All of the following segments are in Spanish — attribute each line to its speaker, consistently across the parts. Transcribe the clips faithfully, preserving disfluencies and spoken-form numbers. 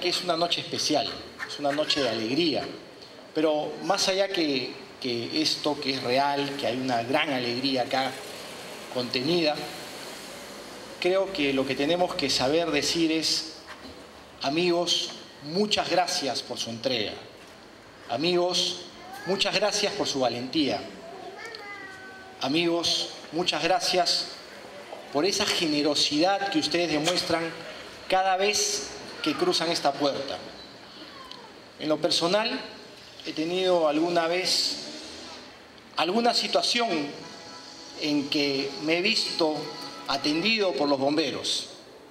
Speaker 1: que es una noche especial, es una noche de alegría, pero más allá que, que esto, que es real, que hay una gran alegría acá contenida, creo que lo que tenemos que saber decir es: amigos, muchas gracias por su entrega. Amigos, muchas gracias por su valentía. Amigos, muchas gracias por esa generosidad que ustedes demuestran cada vez que cruzan esta puerta. En lo personal, he tenido alguna vez alguna situación en que me he visto atendido por los bomberos,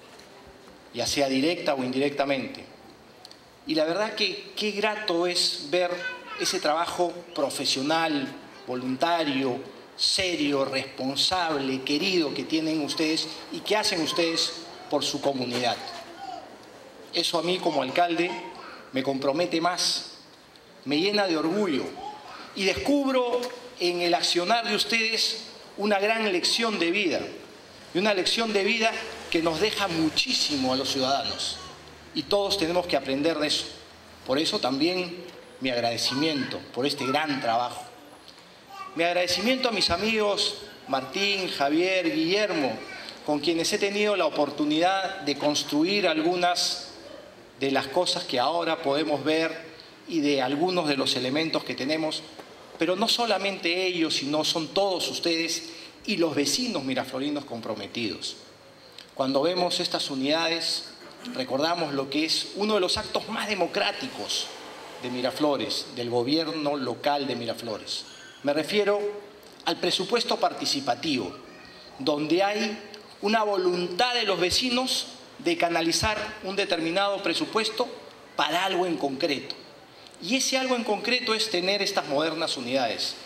Speaker 1: ya sea directa o indirectamente. Y la verdad que qué grato es ver ese trabajo profesional, voluntario, serio, responsable, querido que tienen ustedes y que hacen ustedes por su comunidad. Eso a mí como alcalde me compromete más, me llena de orgullo y descubro en el accionar de ustedes una gran lección de vida, y una lección de vida que nos deja muchísimo a los ciudadanos y todos tenemos que aprender de eso. Por eso también mi agradecimiento por este gran trabajo. Mi agradecimiento a mis amigos Martín, Javier, Guillermo, con quienes he tenido la oportunidad de construir algunas de las cosas que ahora podemos ver y de algunos de los elementos que tenemos, pero no solamente ellos, sino son todos ustedes y los vecinos miraflorinos comprometidos. Cuando vemos estas unidades, recordamos lo que es uno de los actos más democráticos de Miraflores, del gobierno local de Miraflores. Me refiero al presupuesto participativo, donde hay una voluntad de los vecinos de canalizar un determinado presupuesto para algo en concreto. Y ese algo en concreto es tener estas modernas unidades.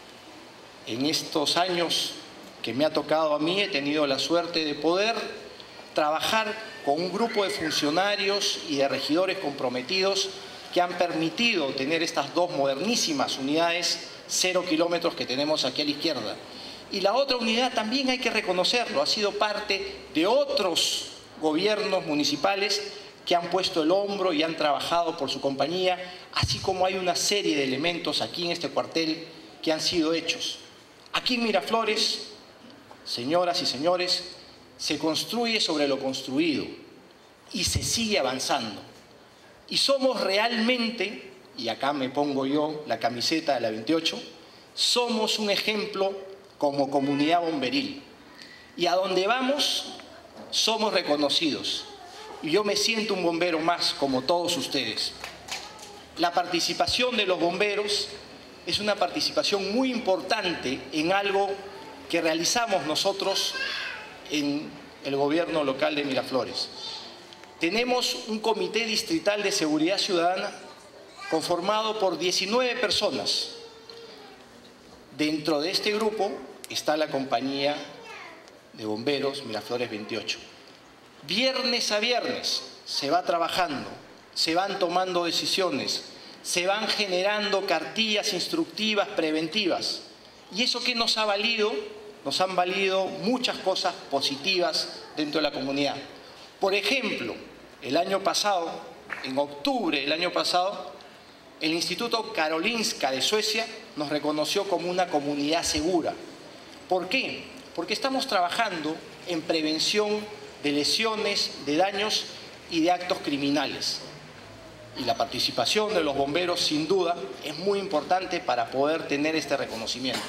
Speaker 1: En estos años que me ha tocado a mí, he tenido la suerte de poder trabajar con un grupo de funcionarios y de regidores comprometidos que han permitido tener estas dos modernísimas unidades cero kilómetros que tenemos aquí a la izquierda. Y la otra unidad también hay que reconocerlo, ha sido parte de otros gobiernos municipales que han puesto el hombro y han trabajado por su compañía, así como hay una serie de elementos aquí en este cuartel que han sido hechos. Aquí en Miraflores, señoras y señores, se construye sobre lo construido y se sigue avanzando. Y somos realmente, y acá me pongo yo la camiseta de la veintiocho, somos un ejemplo como comunidad bomberil. Y a donde vamos, somos reconocidos. Y yo me siento un bombero más, como todos ustedes. La participación de los bomberos es una participación muy importante en algo que realizamos nosotros en el gobierno local de Miraflores. Tenemos un comité distrital de seguridad ciudadana conformado por diecinueve personas. Dentro de este grupo está la compañía de bomberos Miraflores veintiocho. Viernes a viernes se va trabajando, se van tomando decisiones, se van generando cartillas instructivas preventivas. ¿Y eso qué nos ha valido? Nos han valido muchas cosas positivas dentro de la comunidad. Por ejemplo, el año pasado, en octubre del año pasado, el Instituto Karolinska de Suecia nos reconoció como una comunidad segura. ¿Por qué? Porque estamos trabajando en prevención de lesiones, de daños y de actos criminales. Y la participación de los bomberos, sin duda, es muy importante para poder tener este reconocimiento.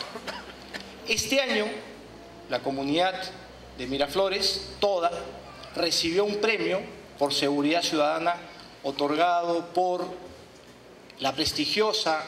Speaker 1: Este año, la comunidad de Miraflores, toda, recibió un premio por seguridad ciudadana otorgado por la prestigiosa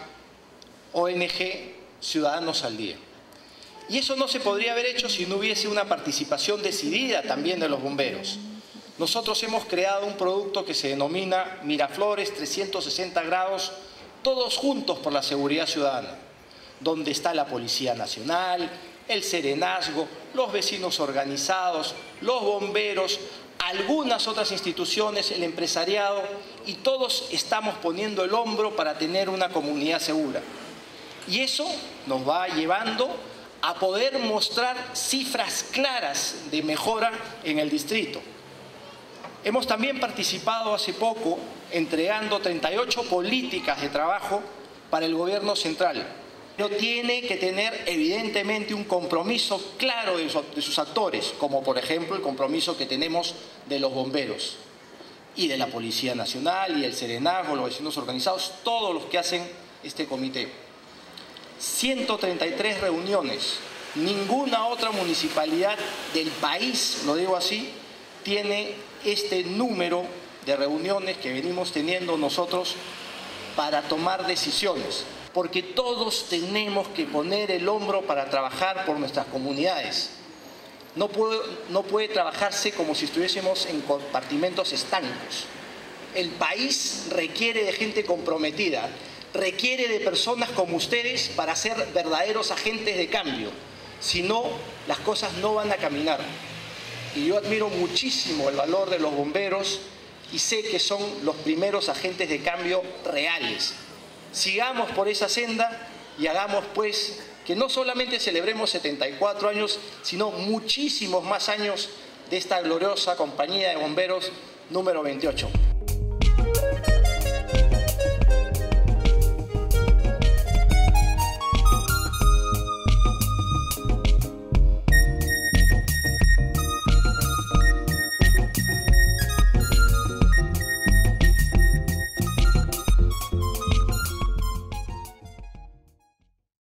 Speaker 1: O N G Ciudadanos al Día. Y eso no se podría haber hecho si no hubiese una participación decidida también de los bomberos. Nosotros hemos creado un producto que se denomina Miraflores trescientos sesenta grados, todos juntos por la seguridad ciudadana, donde está la Policía Nacional, el Serenazgo, los vecinos organizados, los bomberos, algunas otras instituciones, el empresariado, y todos estamos poniendo el hombro para tener una comunidad segura. Y eso nos va llevando a poder mostrar cifras claras de mejora en el distrito. Hemos también participado hace poco entregando treinta y ocho políticas de trabajo para el gobierno central. Pero tiene que tener evidentemente un compromiso claro de, su, de sus actores, como por ejemplo el compromiso que tenemos de los bomberos y de la Policía Nacional y el Serenazgo, los vecinos organizados, todos los que hacen este comité. ciento treinta y tres reuniones. Ninguna otra municipalidad del país, lo digo así, tiene este número de reuniones que venimos teniendo nosotros para tomar decisiones, porque todos tenemos que poner el hombro para trabajar por nuestras comunidades. No puede, no puede trabajarse como si estuviésemos en compartimentos estancos. El país requiere de gente comprometida, requiere de personas como ustedes para ser verdaderos agentes de cambio. Si no, las cosas no van a caminar. Y yo admiro muchísimo el valor de los bomberos y sé que son los primeros agentes de cambio reales. Sigamos por esa senda y hagamos pues que no solamente celebremos setenta y cuatro años, sino muchísimos más años de esta gloriosa compañía de bomberos número veintiocho.